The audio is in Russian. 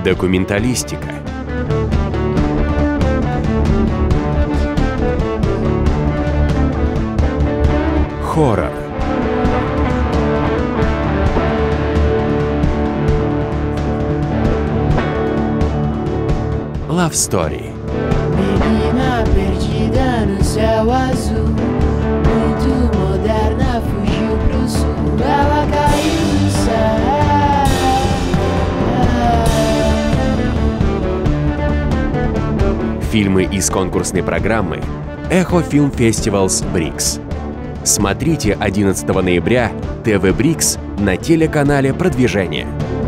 Документалистика. Хоррор. Love Story. Menina perdida no céu azul, muito moderna, fugiu pro sul, ela caiu do céu. Фильмы из конкурсной программы Echo Film Festivals Brix. Смотрите 11 ноября ТВ Брикс на телеканале «Продвижение».